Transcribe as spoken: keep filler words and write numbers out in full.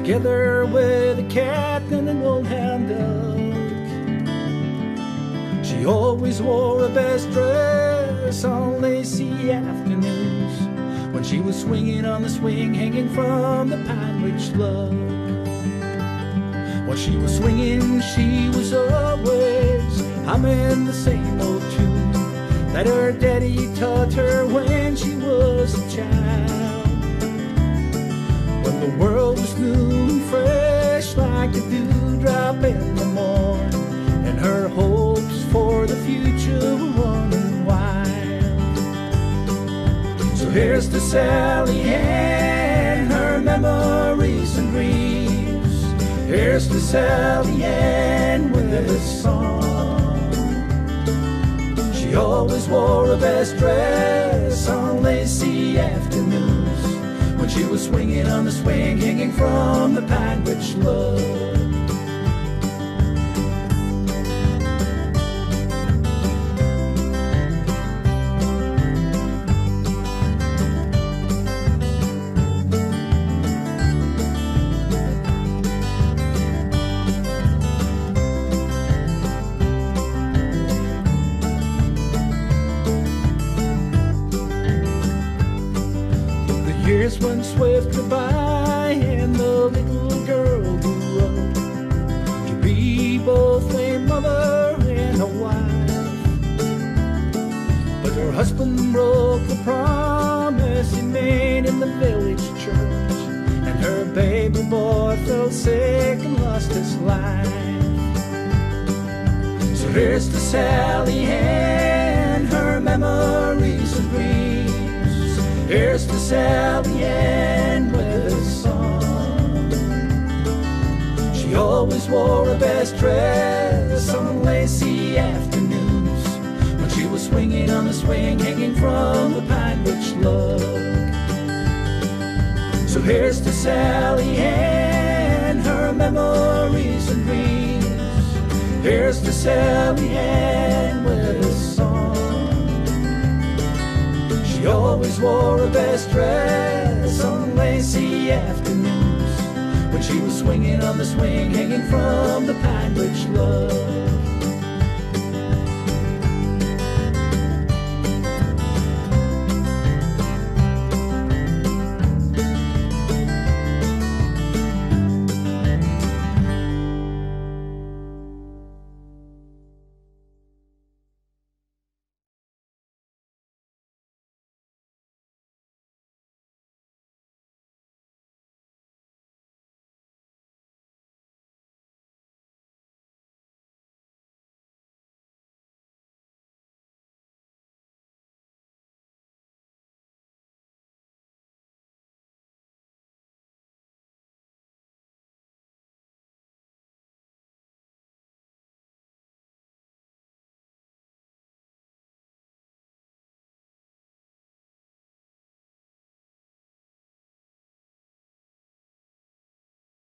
together with a cat and an old hound dog. She always wore her best dress on lazy afternoons when she was swinging on the swing hanging from the pine ridge log. When she was swinging, she was always humming the same old tune that her daddy taught her when she was a child. When the world was new and fresh like a dewdrop in the morn, and her hopes for the future were running wild. So here's to Sally Ann, her memories and dreams. Here's to Sally Ann with a song. She always wore her best dress on lazy afternoons when she was swinging on the swing hanging from the pine ridge log. Years went swiftly by and the little girl grew up to be both a mother and a wife. But her husband broke the promise he made in the village church, and her baby boy fell sick and lost his life. So here's to Sally Ann, her memories and dreams. Here's to Sally Ann with a song. She always wore her best dress on lazy afternoons when she was swinging on the swing hanging from the pine ridge log. So here's to Sally Ann, her memories and dreams. Here's to Sally Ann with a song. She always wore her best dress on lazy afternoons when she was swinging on the swing hanging from the pine ridge log.